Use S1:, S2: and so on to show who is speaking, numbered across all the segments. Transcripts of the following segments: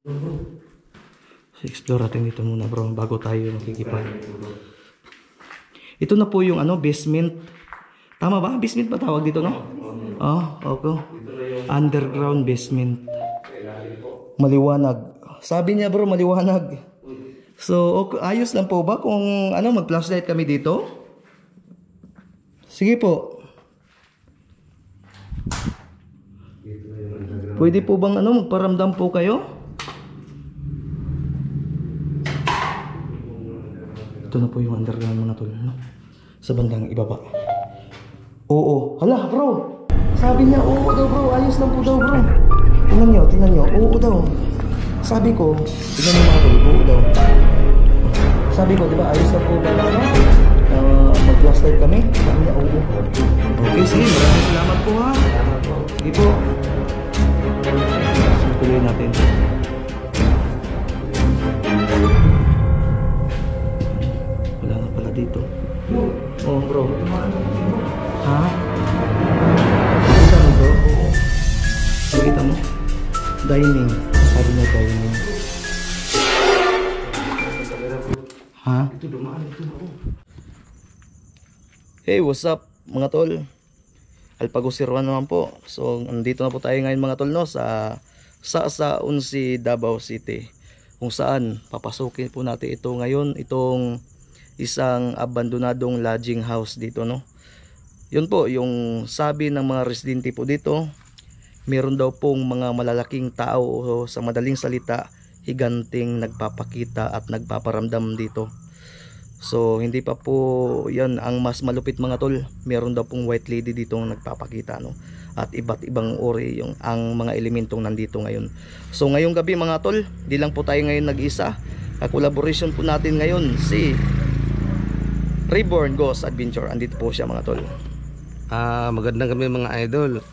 S1: Explore natin dito muna bro bago tayo makikipag. Ito na po yung ano basement. Tama ba? Basement ba tawag dito no? Okay. Underground basement. Maliwanag. Sabi niya bro maliwanag. So okay, ayos lang po ba kung ano mag-flashlight kami dito? Sige po. Pwede po bang ano magparamdam po kayo? Ito na po yung underground mga tol, no? Sa bandang ibaba. Oo. Hala, bro. Sabi niya, oo daw bro. Ayos lang po daw bro. Tingnan nyo. Oo daw. Sabi ko, tingnan nyo mga tol, oo daw. Sabi ko, di ba, ayos lang po ba na mag-flashlight kami? Sabi niya, oo. Okay, sige. Maraming salamat po ha. Sige po. Tuloy natin. Dito. Oh bro. Ha? Kita mo bro? Kita mo? Dining. Sabi niya dining. Ha? Ito dumaan. Ito bro. Hey, what's up mga tol? Alpago Sirwan naman po. So, andito na po tayo ngayon mga tol no sa Unsi, Davao City. Kung saan papasukin po natin ito ngayon, itong isang abandonadong lodging house dito no. Yun po yung sabi ng mga residente po dito, meron daw pong mga malalaking tao o sa madaling salita higanting nagpapakita at nagpaparamdam dito. So hindi pa po yan ang mas malupit mga tol, meron daw pong white lady dito nagpapakita no. At iba't ibang uri yung ang mga elementong nandito ngayon. So ngayong gabi mga tol, di lang po tayo ngayon nag-isa. Ka-collaboration po natin ngayon si Reborn Ghost Adventure. Andito po siya mga tol.
S2: Magandang kami mga idol.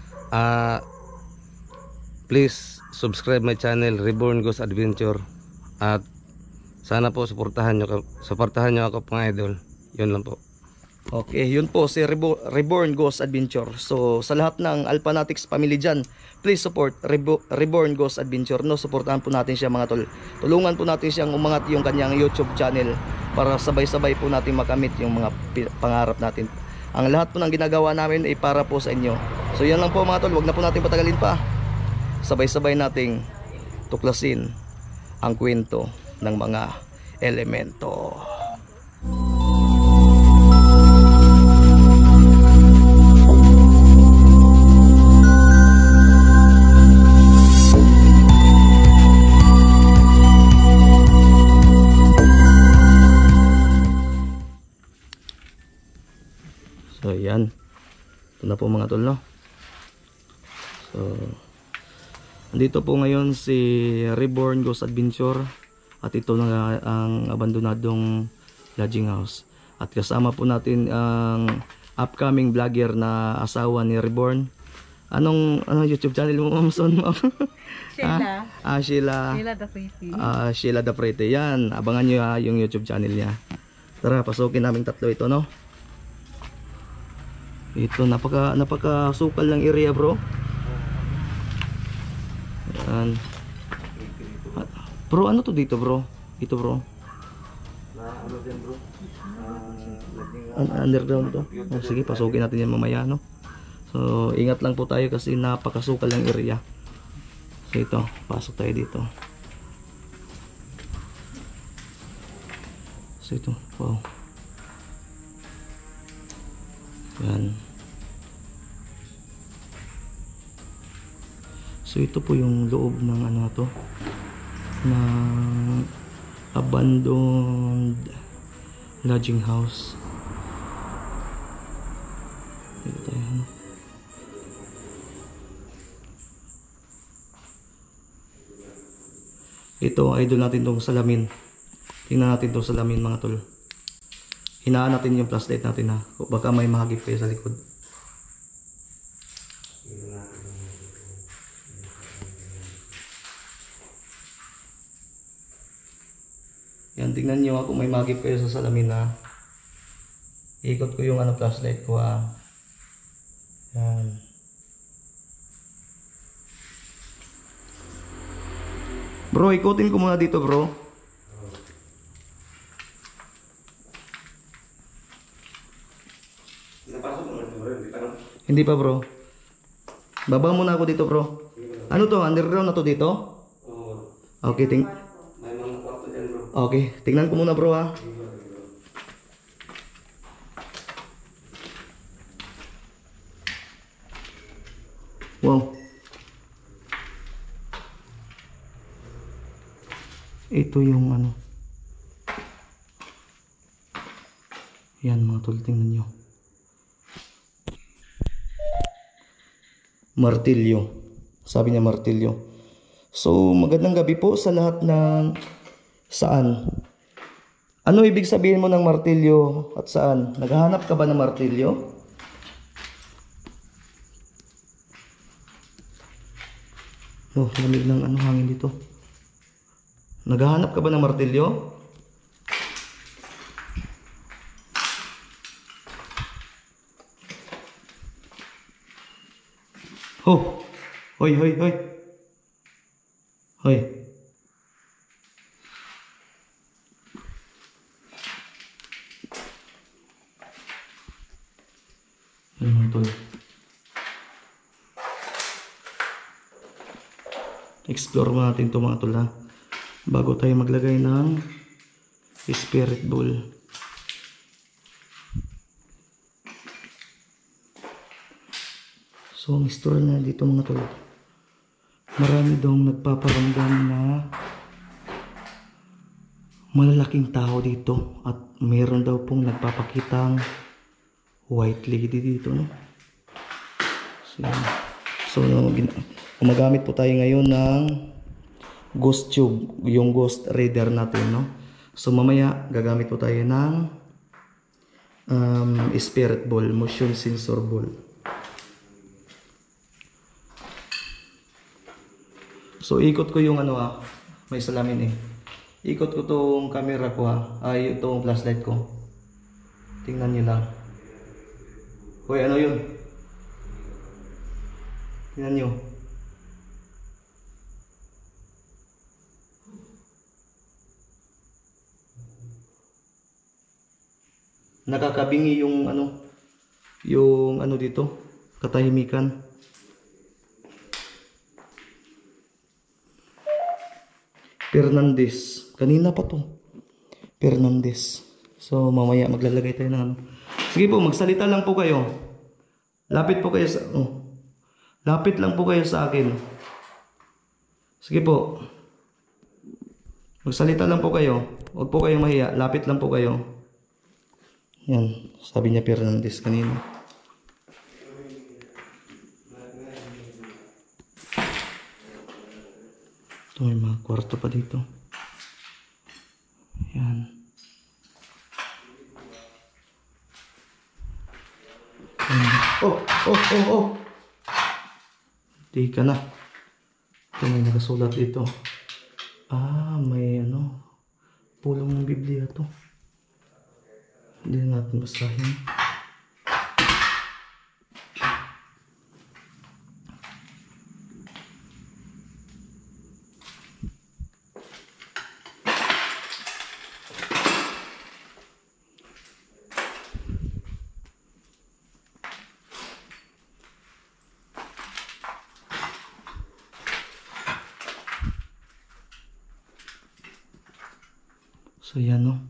S2: Please subscribe my channel Reborn Ghost Adventure. At sana po suportahan nyo ako mga idol. Yun lang po.
S1: Okay, yun po si Reborn Ghost Adventure. So sa lahat ng Alpanatics family dyan, please support Reborn Ghost Adventure no. Suportahan po natin siya mga tol. Tulungan po natin siyang umangat yung kanyang YouTube channel para sabay-sabay po natin makamit yung mga pangarap natin. Ang lahat po ng ginagawa namin ay para po sa inyo. So yan lang po mga tol, wag na po natin patagalin pa. Sabay-sabay nating tuklasin ang kwento ng mga elemento. So yan. Ito na po mga tol no. So andito po ngayon si Reborn Ghost Adventure. At ito na ang abandonadong lodging house. At kasama po natin ang upcoming vlogger na asawa ni Reborn. Anong YouTube channel mo ma'am son?
S3: Sheila.
S1: Sheila.
S3: Sheila Dafrete.
S1: Sheila Dafrete. Yan. Abangan nyo yung YouTube channel niya. Tara, pasukin namin tatlo ito no. Ito napaka sukal ng area bro. Yan. Bro, ano to dito bro? Ito bro. Ano din bro? Underground to. Oh, sige, pasukin natin yan mamaya no. So, ingat lang po tayo kasi napakasukal ng area. So ito, pasok tayo dito. So ito, wow. Yan. So ito po yung loob ng ano to, ng abandoned lodging house. Dito tayo. Ito, idol natin tong salamin. Tingnan natin tong salamin mga tol. Hinaan natin yung flashlight natin ha. Baka may mahagip kayo sa likod. Yan, tingnan nyo ako may mahagip kayo sa salamin ha. Ikot ko yung flashlight ko ha. Yan. Bro, ikutin ko muna dito, bro. Hindi pa, bro. Baba muna ako dito, bro. Ano to? Underground na to dito? Okay,
S2: May mga kwarto dyan, bro.
S1: Okay, tingnan ko muna, bro, ha. Wow. Ito yung ano. Yan mga tol, tingnan nyo. Martilyo. Sabi niya martilyo. So, magandang gabi po sa lahat ng saan. Ano ibig sabihin mo ng martilyo at saan? Naghahanap ka ba ng martilyo? Oh, lamig ng ano, hangin dito. Naghahanap ka ba ng martilyo? Oh! Hoy, hoy, hoy! Hoy! Yan mga tol. Explore mo natin ito mga tol, ha, bago tayo maglagay ng spirit ball. So ang story na dito mga tol, marami daw nagpaparamdam na malalaking tao dito at mayroon daw pong nagpapakitang white lady dito, no? So gumagamit po tayo ngayon ng ghost tube, yung ghost reader natin, no? So mamaya gagamit po tayo ng spirit ball, motion sensor ball. So ikot ko yung ano, may salamin eh. Ikot ko tong camera ko, ay itong flashlight ko. Tingnan niyo lang. Hoy, ano yun? Tingnan niyo. Nakakabingi yung ano dito, katahimikan. Fernandez, kanina pa to. Fernandez. So mamaya maglalagay tayo ng ano. Sige po, magsalita lang po kayo. Lapit po kayo sa lapit lang po kayo sa akin. Sige po. Magsalita lang po kayo. Huwag po kayong mahiya. Lapit lang po kayo. Yan, sabi niya Fernandez kanina. Ito, may mga kwarto pa dito. Yan. Oh. Di ka na. Ito, may nakasulat dito. May pulong ng Biblia to. Hindi na natin basahin. So yan, no.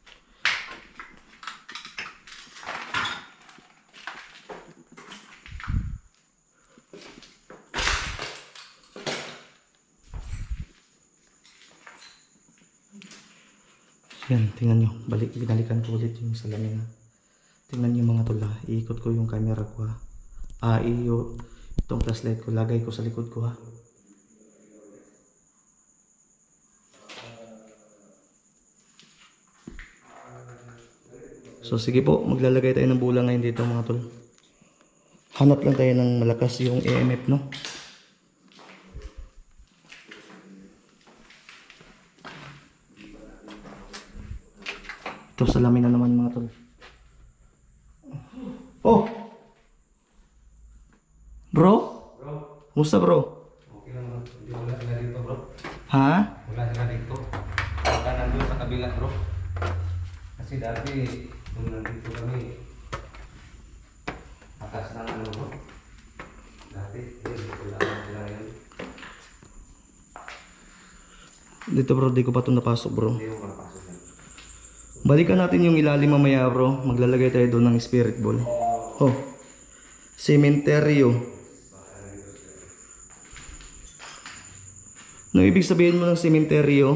S1: Yan, tingnan nyo. Binalikan ko ulit yung salamin. Tingnan nyo mga tol, iikot ko yung camera ko, itong flashlight ko, lagay ko sa likod ko, So sige po, maglalagay tayo ng bulang ngayon dito mga tol. Hanap lang tayo ng malakas yung EMF, no? Ito salamin na naman mga tol. Oh! Bro? Bro? Kumusta bro?
S2: Okay lang, bro. Hindi ko lang dito, bro.
S1: Ha?
S2: nandun sa kabila bro. Kasi dati, nung nandito kami, atas ng ano bro. Dati, wala yun.
S1: Dito bro, di ko pa ito napasok bro.
S2: Hindi mo makapasok yan.
S1: Balikan natin yung ilalim mamaya bro. Maglalagay tayo doon ng spirit ball. Oh, sementeryo. Ano ibig sabihin mo ng sementeryo?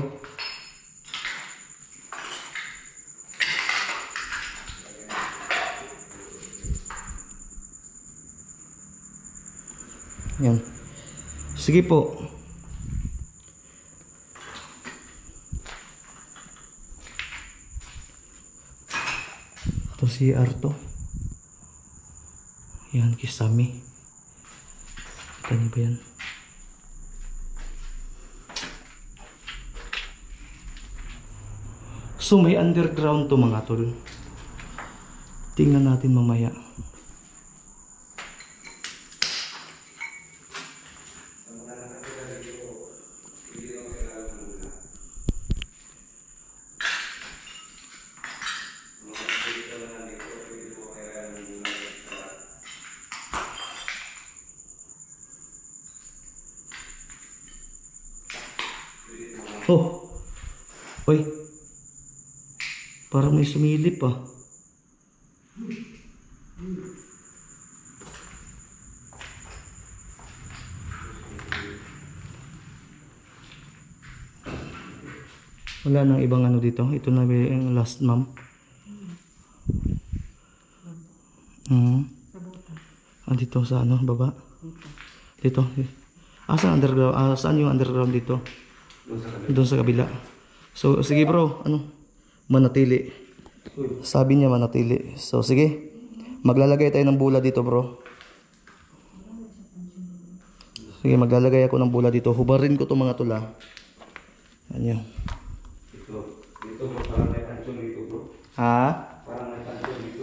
S1: Yan. Sige po. Ito si Arto. Yan, kisame. Kita niyo ba yan? So may underground to mga tol. Tingnan natin mamaya. Oh. Oy. Parang may sumilip ah. Wala nang ibang ano dito. Ito na yung last ma'am. Dito sa ano, baba. Dito. Saan underground? Saan yung underground dito? Doon sa kabila. So sige bro, ano? Manatili. Sabi niya manatili. So sige. Maglalagay tayo ng bula dito bro. Sige, maglalagay ako ng bula dito. Hubarin ko itong mga tula. Ano?
S2: Dito bro, parang may pansyon dito bro.
S1: Ha?
S2: Parang may pansyon dito.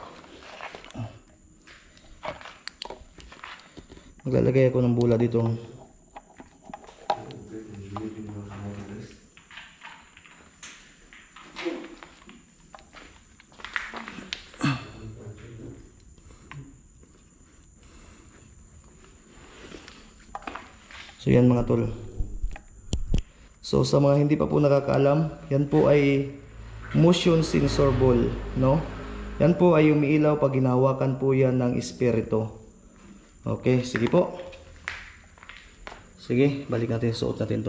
S1: Maglalagay ako ng bula dito. So yan mga tol. So sa mga hindi pa po nakakaalam, yan po ay motion sensor ball, no? Yan po ay umiilaw pag hinahawakan po yan ng espiritu. Okay, sige po. Sige, balik natin, suot natin to.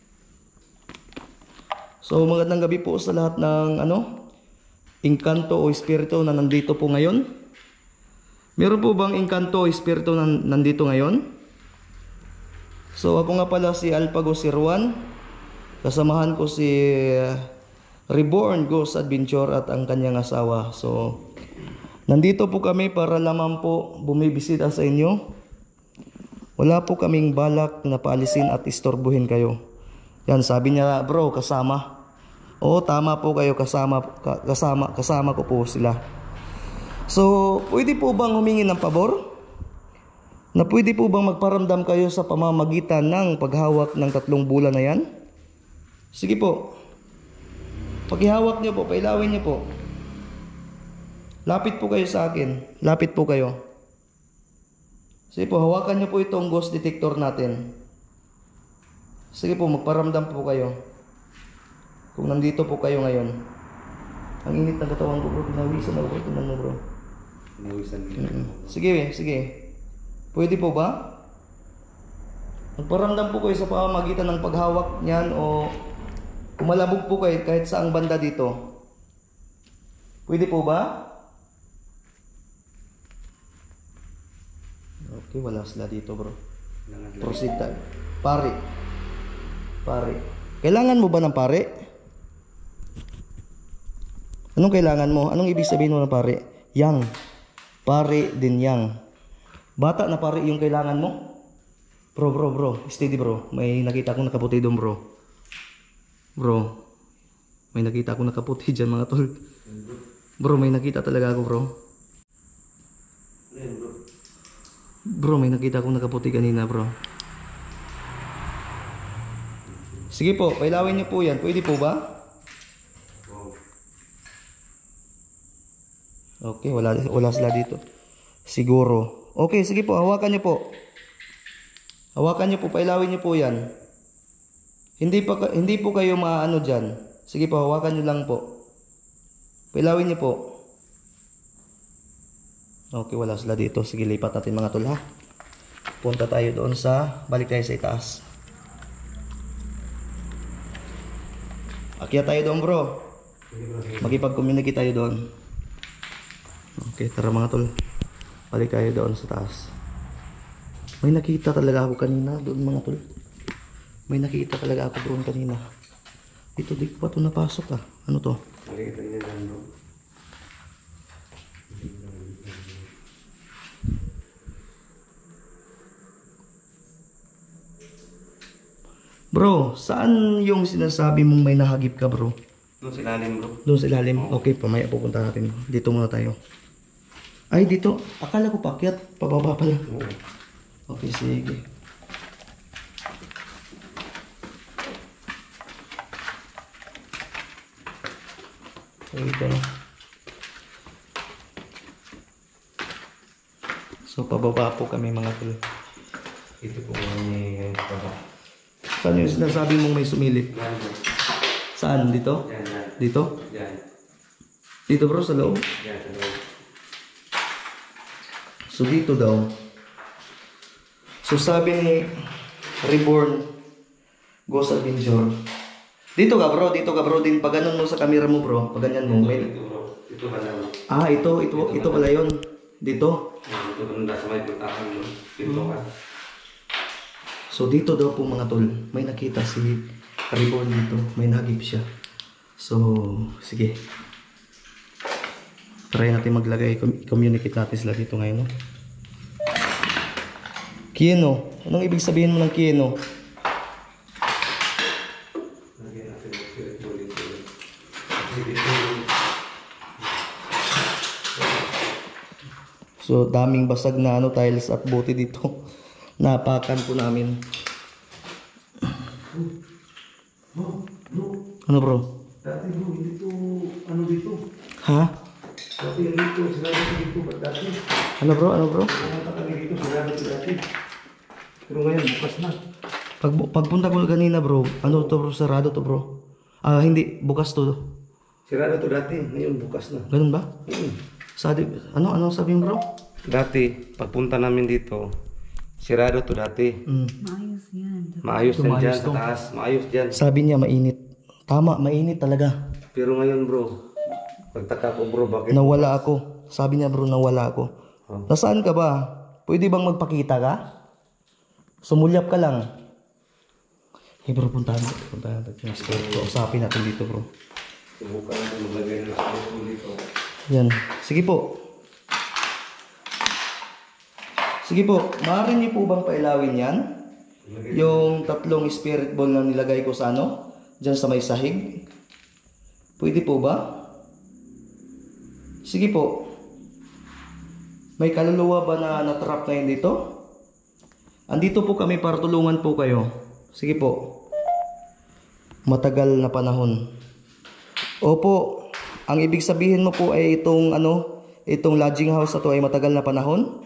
S1: So magandang gabi po sa lahat ng engkanto o espiritu na nandito po ngayon. Meron po bang engkanto o espiritu na nandito ngayon? So ako nga pala si Alpago Sirwan. Kasamahan ko si Reborn Ghost Adventure at ang kanyang asawa. So nandito po kami para lamang po bumibisita sa inyo. Wala po kaming balak na paalisin at istorbuhin kayo. Yan, sabi niya, bro, kasama. Oo, tama po kayo, kasama ko po sila. So pwede po bang humingi ng pabor? Na pwede po bang magparamdam kayo sa pamamagitan ng paghawak ng 3 bula na yan? Sige po. Paghihawak nyo po, pailawin nyo po. Lapit po kayo sa akin. Lapit po kayo. Sige po, hawakan nyo po itong ghost detector natin. Sige po, magparamdam po kayo. Kung nandito po kayo ngayon. Ang init ng katawan ko bro, pinawisan ako. Tingnan mo bro. Sige, sige. Pwede po ba? Magparamdam po kayo sa pamamagitan ng paghawak niyan o kumalabog po kayo kahit saang banda dito. Pwede po ba? Okay, wala sila dito bro. Proceed tayo. Pare. Pare. Kailangan mo ba ng pare? Anong kailangan mo? Anong ibig sabihin mo ng pare? Yang. Pare din yang. Bata na pare yung kailangan mo? Bro. Steady bro. May nakita akong nakaputi doon bro. Bro. May nakita akong nakaputi dyan mga tol. Bro, may nakita talaga ako bro. Bro, may nakita akong nakaputi kanina bro. Sige po, pailawin niyo po yan. Pwede po ba? Okay, wala sila dito. Siguro. Okay, sige po, hawakan niyo po. Hawakan niyo po, pailawin niyo po 'yan. Hindi po kayo maano diyan. Sige po, hawakan niyo lang po. Pailawin niyo po. Okay, wala sila dito. Sige, lipat natin mga tol ha. Punta tayo doon balik tayo sa itaas. Akyat tayo doon bro. Makipag-communicate tayo doon. Okay, tara mga tol. Balik tayo doon sa taas. May nakita talaga ako kanina doon mga tol. May nakita talaga ako doon kanina. Dito di ko pa ito napasok ah. Ano to?
S2: Nakikita niyo lang bro.
S1: Bro, saan yung sinasabi mong may nahagip ka bro?
S2: Doon sa ilalim bro.
S1: Doon sa ilalim? Okay, pamaya pupunta natin. Dito muna tayo. Ay, dito. Akala ko paakyat. Pababa pala.
S2: Oo.
S1: Okay, sige. So, ito na. So, pababa po kami mga tol.
S2: Ito po may baba.
S1: Saan yung sinasabi mong may sumilip?
S2: Yan bro.
S1: Saan? Dito?
S2: Yan, yan.
S1: Dito?
S2: Yan.
S1: Dito bro, sa loob?
S2: Yan, sa loob.
S1: So dito daw. So sabi ni Reborn Ghost Adventure. Dito ka bro din. Pag ganun mo sa camera mo bro, pag ganyan mo. May...
S2: Ito bro. Ito ba na bro?
S1: Ah, ito pala yun. Dito.
S2: Ito ba na sa may puntahan bro? Ito ka.
S1: So dito daw po mga tol, may nakita si Reborn dito. May nagip siya. So, sige. Try natin maglagay, communicate natin sila dito ngayon. No? Kieno. Anong ibig sabihin mo ng Kieno?
S2: Lagyan natin yung spirit ball dito.
S1: So, daming basag na tiles at bote dito. Napakan po namin. Ano bro?
S2: Dati bro, dito, ano dito?
S1: Ha?
S2: Dati dito, sinabi ko dito, ba't dati?
S1: Ano bro?
S2: Pumunta kami dito, sinabi ko dati. Pero ngayon, bukas na.
S1: Pagpunta ko kanina bro, ano to bro? Sarado to bro. Ah, hindi. Bukas to.
S2: Sirado to dati, ngayon bukas na.
S1: Ganun ba? Ano sabi mo bro?
S2: Dati, pagpunta namin dito, sirado to dati.
S3: Maayos yan.
S2: Maayos yan dyan
S1: to.
S2: sa taas, maayos dyan.
S1: Sabi niya mainit. Tama, mainit talaga.
S2: Pero ngayon bro, pagtaka ko bro, bakit?
S1: Nawala ako. Sabi niya bro, nawala ako.
S2: Oh.
S1: Nasaan ka ba? Pwede bang magpakita ka? Sumulyap ka lang. Hey bro, puntahan natin yung store. Usapin natin dito bro.
S2: Subukan natin maglagay ng spirit ball dito.
S1: Yan. Sige po. Sige po. Maaari niyo po bang pailawin yan? Yung tatlong spirit ball na nilagay ko sa Diyan sa may sahig. Pwede po ba? Sige po. May kaluluwa ba na natrap ngayon dito? Andito po kami para tulungan po kayo. Sige po. Matagal na panahon. Opo. Ang ibig sabihin mo po ay itong lodging house na to ay matagal na panahon?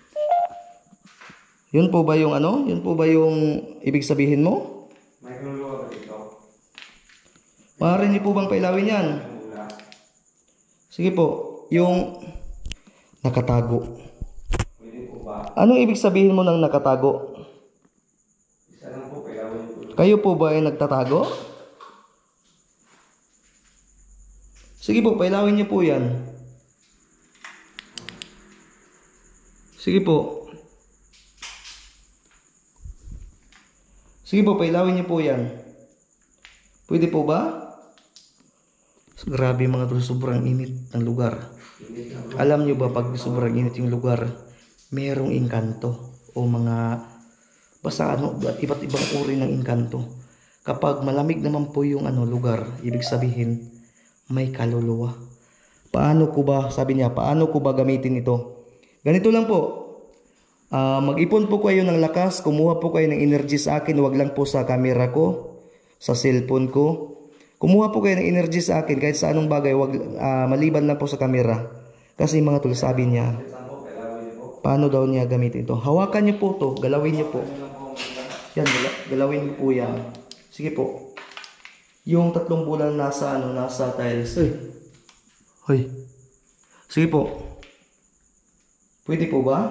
S1: Yun po ba yung Yun po ba yung ibig sabihin mo?
S2: May kaluluwa ba dito?
S1: Maaari niyo po bang pailawin yan? Sige po. Yung nakatago.
S2: Pwede po ba?
S1: Anong ibig sabihin mo ng nakatago?
S2: Isa lang po, kailangan niyo po.
S1: Kayo po ba ay nagtatago? Sige po, pailawin niyo po yan. Sige po. Sige po, pailawin niyo po yan. Pwede po ba? Grabe mga tol, sobrang init ng lugar. Alam niyo ba pag sobrang init yung lugar, merong engkanto o mga basta iba't ibang uri ng engkanto. Kapag malamig naman po yung lugar, ibig sabihin may kaluluwa. Paano ko ba, sabi niya, paano ko ba gamitin ito? Ganito lang po. Mag-ipon po kayo ng lakas, kumuha po kayo ng energy sa akin, wag lang po sa camera ko, sa cellphone ko. Kumuha po kayo ng energy sa akin kahit sa anong bagay, maliban lang po sa camera. Kasi mga tol, sabi niya, paano daw niya gamitin ito? Hawakan niyo po to, galawin niyo po. Yan, galawin niyo po yan. Sige po. Yung 3 bulan nasa nasa tiles. Hoy. Sige po. Pwede po ba?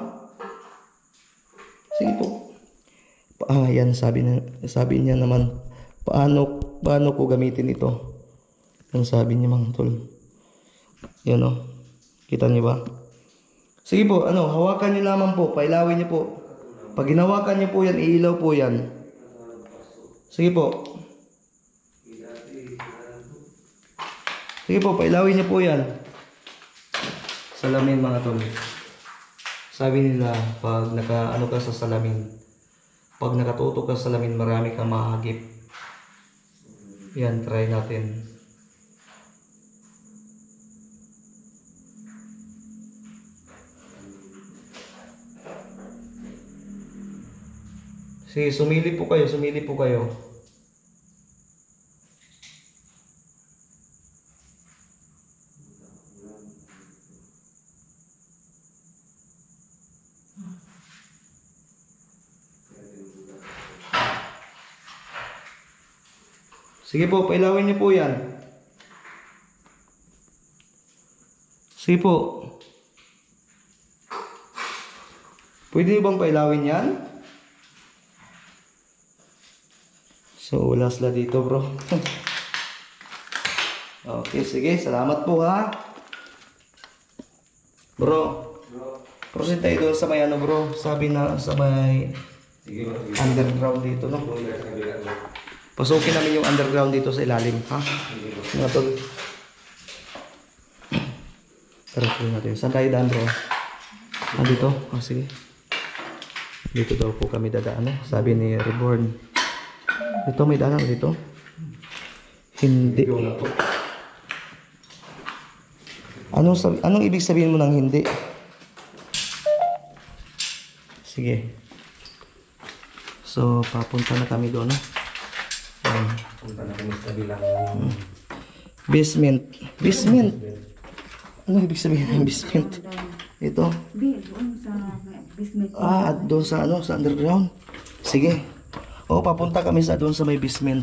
S1: Sige po. Yan sabi niya naman, paano ko gamitin ito? Yan sabi niya mga tol. Yan o. Kita niyo ba? Sige po, hawakan niyo lamang po, pailawin niyo po. Pag hinawakan niyo po yan, iilaw po yan. Sige po. Sige po, pailawin niyo po yan. Salamin mga tol. Sabi nila, pag naka-ano ka sa salamin, pag nakatutok ka sa salamin, marami kang mahagip. Yan, try natin. Sige, sumili po kayo, sumili po kayo. Sige po, pailawin niyo po yan. Sige po. Pwede niyo bang pailawin yan? So, wala sila dito, bro. Okay, sige. Salamat po, ha. Bro. Proceed tayo doon sa may bro. Sabi na sa may underground dito, no? Pasukin namin yung underground dito sa ilalim, ha? Mga tol. Tara po natin. Saan tayo daan, bro? Dito? Sige. Dito daw po kami dadaan, eh. Sabi ni Reborn. Dito may daan dito? Hindi. Anong ibig sabihin mo ng hindi? Sige. So, papunta na kami doon, no?
S2: Punta na kami sa bilang
S1: basement. Basement. Ano ibig sabihin ng basement? Ito.
S3: Doon sa basement.
S1: Doon sa sa underground. Sige. Papunta kami sa doon sa may basement.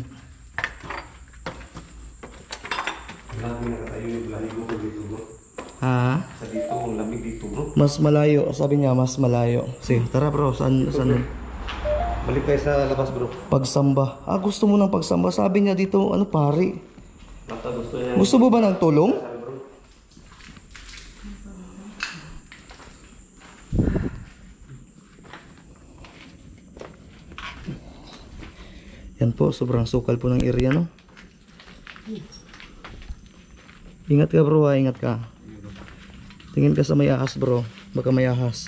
S2: Lagi nakatayo yung lahigo ko dito, bro.
S1: Ha?
S2: Sa dito, ang lamig dito, bro.
S1: Mas malayo. Sabi niya, mas malayo. Sige, tara bro. Saan?
S2: Balik tayo sa labas, bro.
S1: Pagsamba. Gusto mo ng pagsamba? Sabi niya dito, pari.
S2: Basta gusto niya.
S1: Gusto mo ba ng tulong? Yan po, sobrang sukal po ng area, no? Ingat ka, bro, ha? Ingat ka. Tingin ka sa may ahas, bro. Baka may ahas.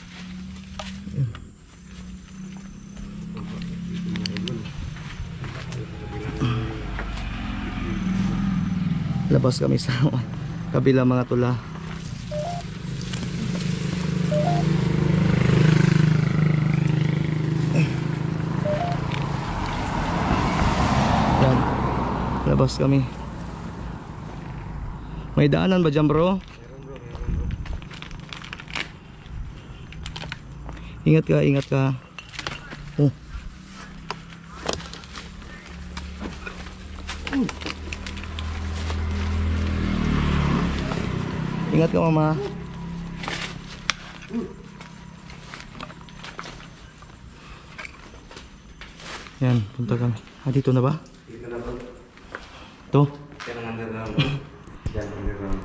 S1: Labas kami sa kabila mga tula. Yan. Labas kami. May daanan ba dyan, bro? Ingat ka, ingat ka. Ingat ka, mama. Yan, punta kami. Dito na ba?
S2: Dito na, bro.
S1: Ito.
S2: Yan ang underground, bro. Yan, underground.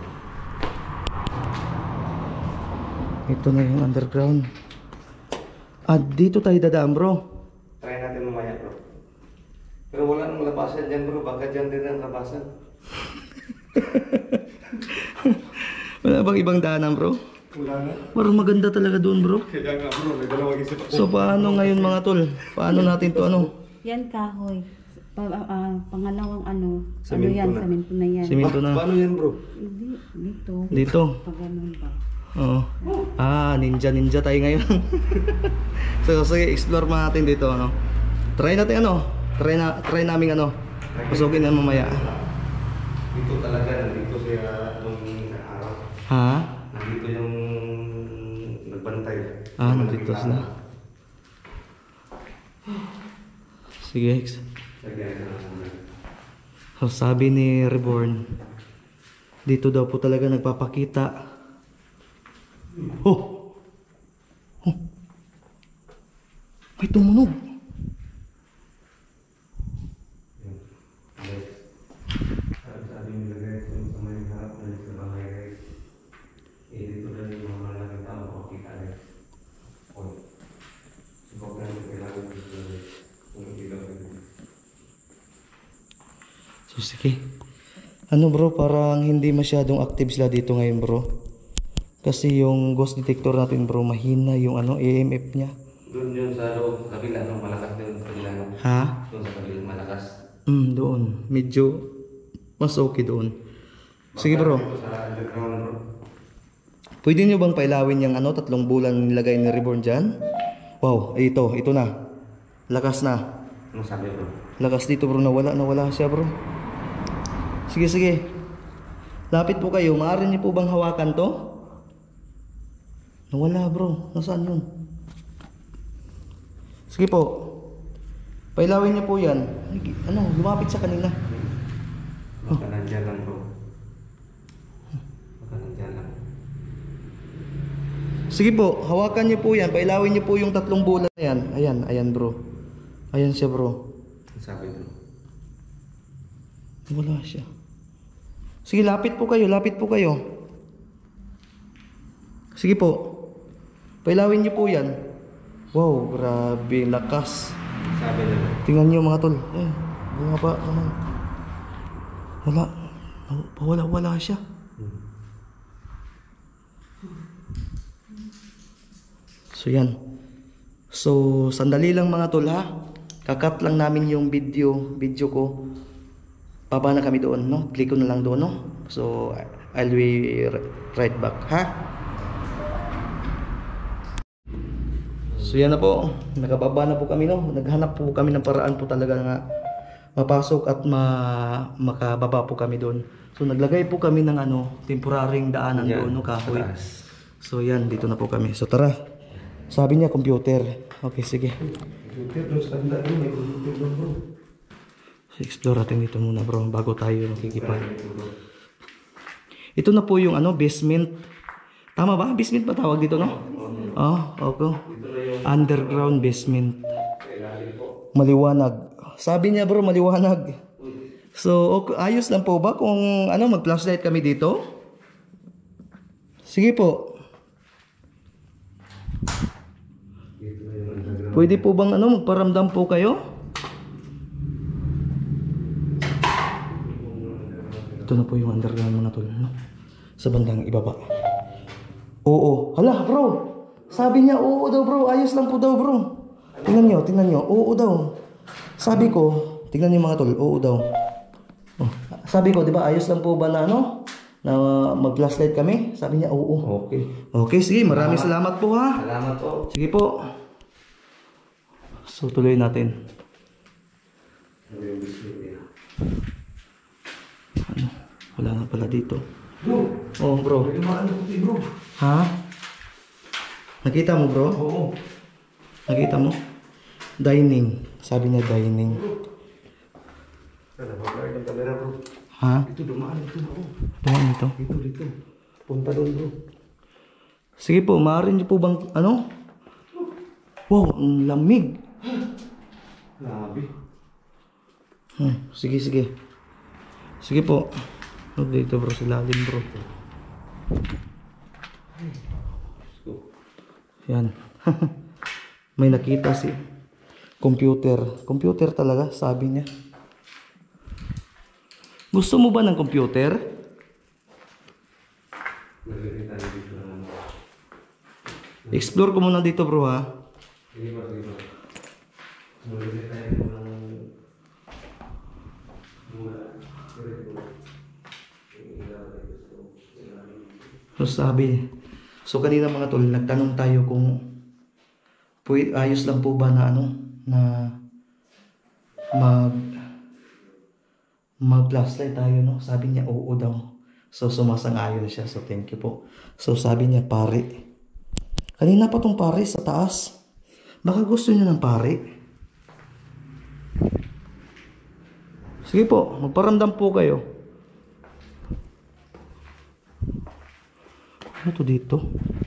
S1: Ito na yung underground. Dito tayo dadaan, bro.
S2: Try natin mamaya, bro. Pero wala nang labasan dyan, bro. Baka dyan din ang labasan.
S1: Wala bang ibang daanan, bro?
S2: Wala na.
S1: Parang maganda talaga doon, bro.
S2: Kaya nga, bro. May dalawang isip ako.
S1: So, paano ngayon, mga tol? Paano natin to,
S3: Yan kahoy. Pangalawang
S2: Semento
S3: yan,
S2: na.
S3: semento na yan.
S1: Simento na.
S2: Paano yan, bro?
S3: Hindi, dito.
S1: Dito.
S3: Pag ganun ba?
S1: Oo. Ninja tayo ngayon. So, sige, explore natin dito, Try natin, Try namin, Pasukin na mamaya.
S2: Dito talaga, nandito siya nung araw.
S1: Ha?
S2: Nandito yung nagbantay.
S1: Nandito sila. Sige. So, sabi ni Reborn, dito daw po talaga nagpapakita. Oh! Oh! May tumunog.
S2: Sabi nila guys, yung sa may harap na sa bahay guys. Dito lang yung mga malaking tao makakita guys. Subok na yung kailangan dito guys. Kung ilaw guys.
S1: So sige. Ano bro, parang hindi masyadong active sila dito ngayon bro. Kasi yung ghost detector natin bro, mahina yung EMF niya.
S2: Doon yun sa loob, kabila no, malakas doon sa kabila no.
S1: Ha?
S2: Doon sa kabila malakas.
S1: Doon. Medyo mas okay doon. Sige bro.
S2: Dito sa underground bro.
S1: Pwede nyo bang pailawin yung 3 bulan nilagay ni Reborn dyan? Wow, ito na. Lakas na.
S2: Ano sabi bro?
S1: Lakas dito bro, nawala siya bro. Sige. Lapit po kayo, maaari niyo po bang hawakan to? Nawala bro, nasaan yun? Sige po. Pailawin niyo po yan. Lumapit sa kanina.
S2: Baka nandiyan lang bro. Baka nandiyan lang.
S1: Sige po, hawakan niyo po yan. Pailawin niyo po yung 3 bulan na yan. Ayan bro. Ayan siya bro.
S2: Ano sabi bro?
S1: Wala siya. Sige, lapit po kayo. Sige po. Pailawin niyo po yan. Wow, grabe, lakas.
S2: Sabi nila.
S1: Tingnan niyo mga tol. Bumaba naman. Wala siya. So yan. So, sandali lang mga tol ha. Kakat lang namin yung video ko. Baba na kami doon, no? Click ko na lang doon, no? So, I'll be right back, ha? So, yan na po. Nakababa na po kami, no? Naghanap po kami ng paraan po talaga nga mapasok at makababa po kami doon. So, naglagay po kami ng temporaring daanan doon, no? Kahoy. So, yan. Dito na po kami. So, tara. Sabi niya, computer. Okay, sige.
S2: Computer doon sa kanila doon. May computer doon bro.
S1: Explore natin dito muna bro bago tayo makikipag. Ito na po yung basement. Tama ba? Basement ba tawag dito no? Okay. Underground basement. Maliwanag. Sabi niya bro maliwanag. So okay, ayos lang po ba kung mag-flashlight kami dito? Sige po. Pwede po bang magparamdam po kayo? Ito na po yung underground mga tol, no? Sa bandang ibaba. Oo. Hala, bro. Sabi niya, oo daw, bro. Ayos lang po daw, bro. Tingnan nyo. Oo daw. Sabi ko, tingnan nyo mga tol, oo daw. Sabi ko, di ba, ayos lang po ba na na mag-flashlight kami? Sabi niya, oo.
S2: Okay.
S1: Okay, sige. Maraming salamat po, ha.
S2: Salamat po.
S1: Sige po. So, tuloy natin. Wala na pala dito.
S2: Bro.
S1: Oh, bro.
S2: May dumaan na puti bro.
S1: Ha? Nakita mo, bro?
S2: Oo.
S1: Nakita mo? Dining. Sabi niya dining.
S2: Sana mag-guard ang camera bro.
S1: Ha?
S2: Ito dumaan ito bro.
S1: Tuwan ito.
S2: Dito. Punta doon bro.
S1: Sige po, maaari niyo po bang Wow, ang lamig.
S2: Grabe.
S1: Sige. Sige po. Dito bro, sa lalim bro. Yan. May nakita si computer. Computer talaga, sabi niya. Gusto mo ba ng computer? Explore ko muna dito bro ha.
S2: Sige bro.
S1: So sabi, so kanina mga tol, nagtanong tayo kung ayos lang po ba na na mag-flashlight tayo, no? Sabi niya, oo daw. So sumasang-ayon siya. So thank you po. So sabi niya pare. Kanina pa tong pare sa taas. Baka gusto niya ng pare. Sige po, magparamdam po kayo. Ano to dito?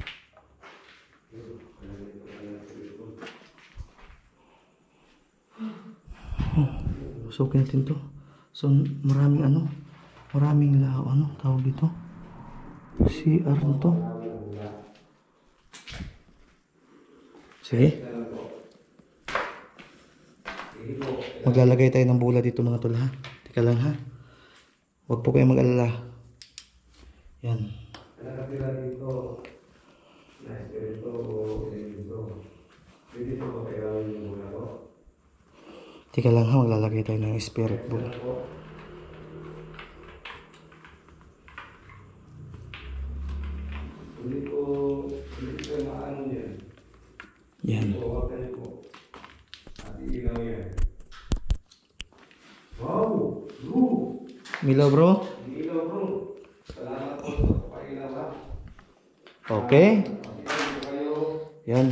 S1: Sukin natin to. So maraming tawag dito. CR to. Sige. Maglalagay tayo ng bula dito mga tol ha. Teka lang ha. Huwag po kayong mag-alala. Yan. Teka lang ha, maglalagay tayo ng spirit bowl. Yan. Milo bro. Okay. Yan.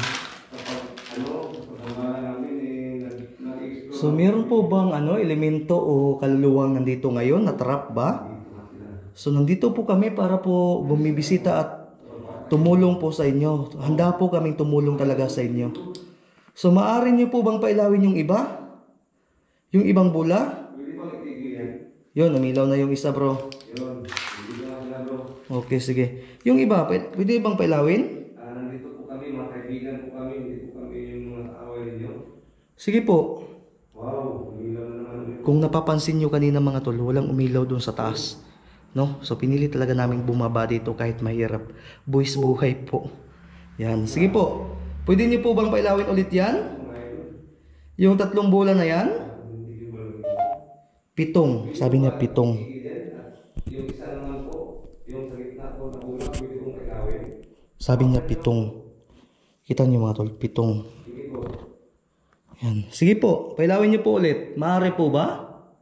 S1: So meron po bang elemento o kaluluwang nandito ngayon na trap ba? So nandito po kami para po bumibisita at tumulong po sa inyo. Handa po kaming tumulong talaga sa inyo. So maaari niyo po bang pailawin yung iba? Yung ibang bula? Yun, umilaw na yung isa bro. Okay, sige. Yung iba, pwede bang pailawin?
S2: Nandito po kami, mga kaibigan po kami, hindi po kami yung mga kaaway ninyo.
S1: Sige po.
S2: Wow, umilaw na naman.
S1: Kung napapansin nyo kanina mga tol, walang umilaw dun sa taas. No? So pinili talaga naming bumaba dito kahit mahirap. Buwis buhay po. Yan. Sige po. Pwede nyo po bang pailawin ulit yan? Yung 3 bola na yan? 7. Sabi niya 7.
S2: Yung isa naman po, yung sa gitna po na ulang, pwede kong pailawin.
S1: Sabi niya 7. Kita niyo mga tol, 7.
S2: Sige po.
S1: Yan. Sige po, pailawin niyo po ulit. Maaari po ba?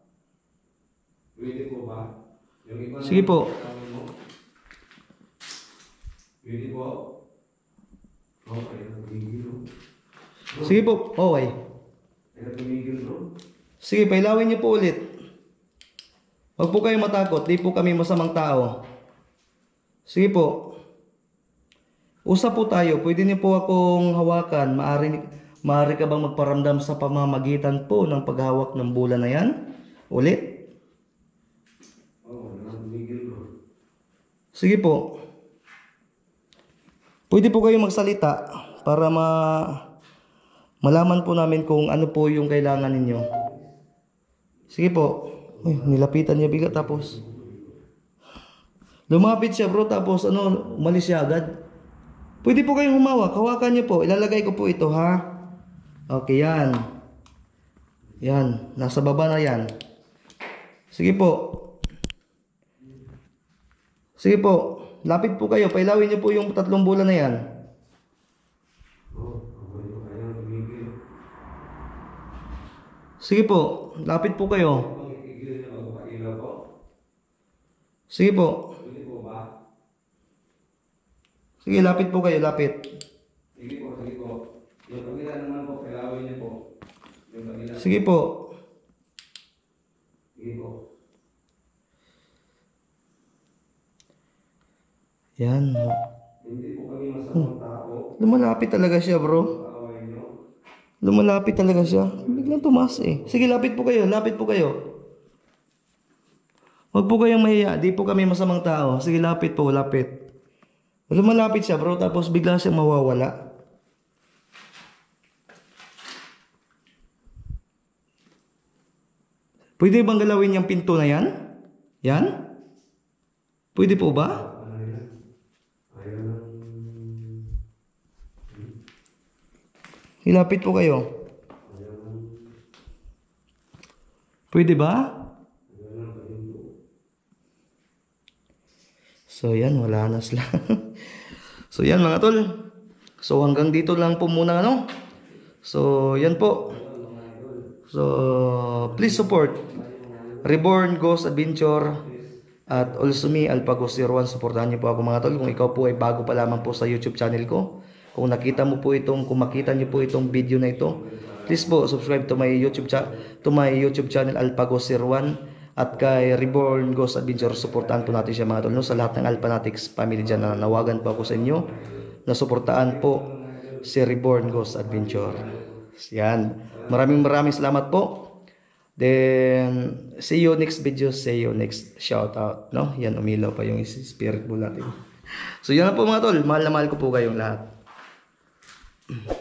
S2: Pwede po ba? Yung iba
S1: Sige po.
S2: Pwede po. Okay, tumigil bro.
S1: Sige po. Okay.
S2: Tumigil bro.
S1: Sige, pailawin niyo po ulit. Huwag po kayong matakot. Di po kami masamang tao. Sige po. Usap po tayo. Pwede niyo po akong hawakan. Maaari ka bang magparamdam sa pamamagitan po ng paghawak ng bola na yan? Ulit. Sige po. Pwede po kayong magsalita para malaman po namin kung ano po yung kailangan ninyo. Sige po. Uy, nilapitan niya bigat tapos lumapit siya bro tapos umalis siya agad. Pwede po kayong humawak. Hawakan niyo po. Ilalagay ko po ito ha. Okay, yan. Yan. Nasa baba na yan. Sige po. Sige po. Lapit po kayo. Pailawin niyo po yung 3 bola na yan. Sige po. Lapit po kayo. Sige po. Sige, lapit po kayo. Lapit.
S2: Sige po, sige po. Yung kabila naman po, pailawin niyo po. Yung kabila.
S1: Sige po.
S2: Sige po.
S1: Yan.
S2: Hindi po kami masamang tao.
S1: Lumalapit talaga siya bro.
S2: Kaaway niyo.
S1: Lumalapit talaga siya. Biglang tumaas eh. Sige, lapit po kayo. Lapit po kayo. Huwag po kayong mahiya. Di po kami masamang tao. Sige, lapit po. Lapit. Lumalapit siya bro. Tapos bigla siyang mawawala. Pwede bang galawin yung pinto na yan? Yan? Pwede po ba? Ilapit po kayo. Pwede ba? So yan, wala na sila. So yan mga tol. So hanggang dito lang po muna So yan po. So please support Reborn Ghost Adventure At also me, Alpago01, supportahan niyo po ako mga tol. Kung ikaw po ay bago pa lamang po sa YouTube channel ko, kung makita niyo po itong video na ito, please po subscribe to my YouTube channel Alpago01 at kay Reborn Ghost Adventure. Suportahan po natin siya mga tol, no? Sa lahat ng Alpanatics family dyan, na nawagan po ako sa inyo na suportahan po si Reborn Ghost Adventure. Yan. Maraming salamat po. Then, see you next video. See you next shout out. No? Yan, umilaw pa yung spirit bull natin. So, yan na po mga tol. Mahal na mahal ko po kayong lahat.